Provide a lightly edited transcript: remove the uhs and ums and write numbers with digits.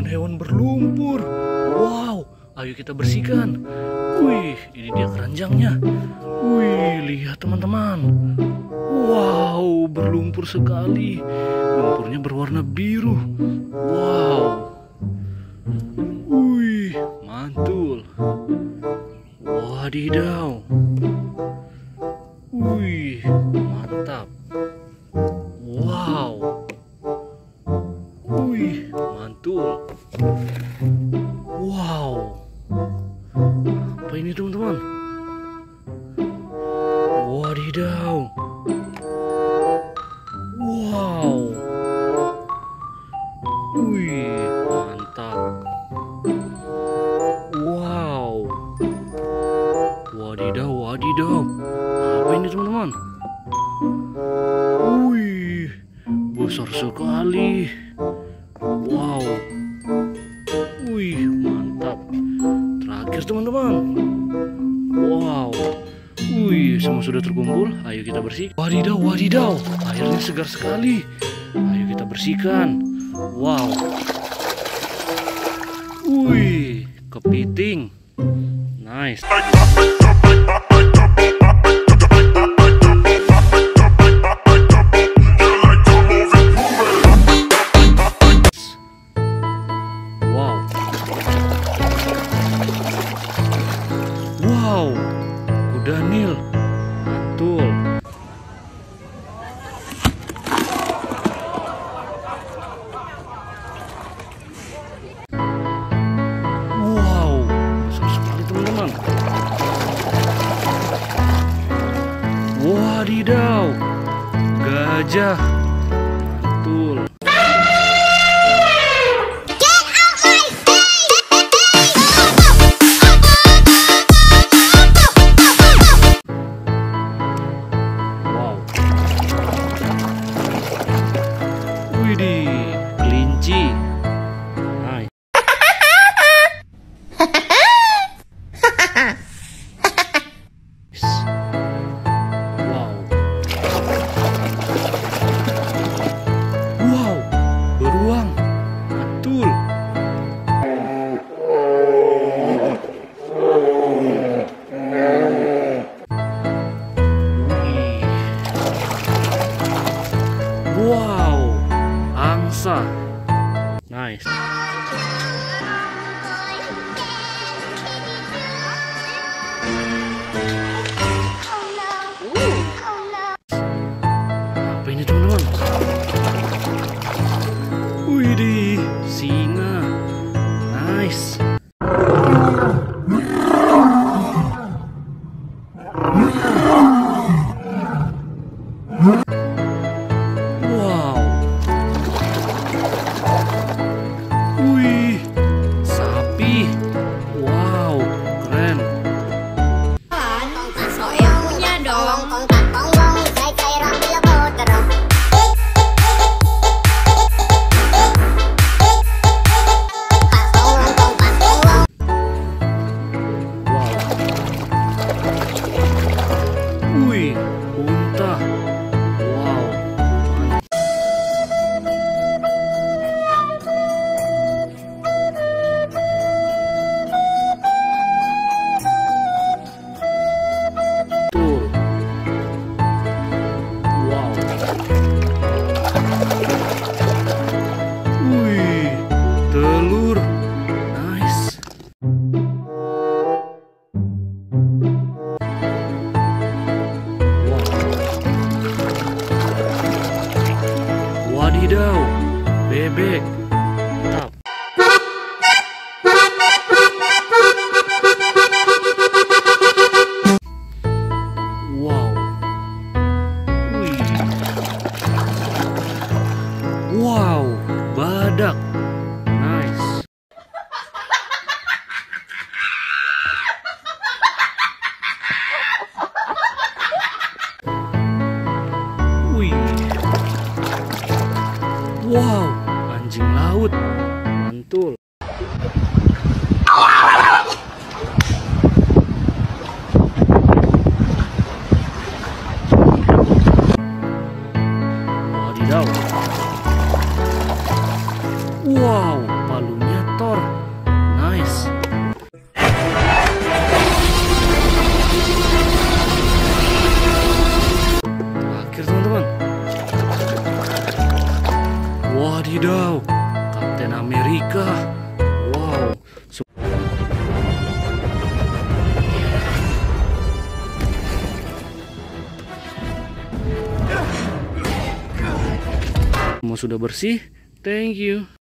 hewan berlumpur. Wow, ayo kita bersihkan. Wih, ini dia keranjangnya. Wih, lihat teman-teman. Wow, berlumpur sekali. Lumpurnya berwarna biru. Wow. Wih, mantul. Wadidaw. Wih, mantap. Wow. Wih, mantul. Wow. Apa ini teman-teman? Wadidaw. Wow. Wih, mantap. Wow. Wadidaw, wadidaw. Apa ini teman-teman? Wih, besar sekali. Wow. Wih, mantap. Terakhir teman-teman. Wow. Wih, semua sudah terkumpul. Ayo kita bersihkan. Wadidaw, wadidaw. Airnya segar sekali. Ayo kita bersihkan. Wow. Wih, kepiting. Nice. Wow, KUDANIL, mantul. Wow, besar sekali teman-teman. Wadidaw, gajah, mantul. Widih, kelinci. Nice. Wow. Wow, beruang. Mantul. Wow, angsa. Nice. Apa ini teman-teman? Widih, singa. Nice. Wow. Wih, sapi. Wow, keren. Yang punya dong. Wow. Wih, unta. Wow. Mantul. Wow. Wih, telur. Nice. Wadidaw, bebek. Mantap. Wow. Wih. Wow, badak. Nice. Wih. Wow, anjing laut. Mantul. Wadidaw. Wow, palunya Wadidaw, Kapten Amerika. Wow. Semua sudah bersih. Thank you.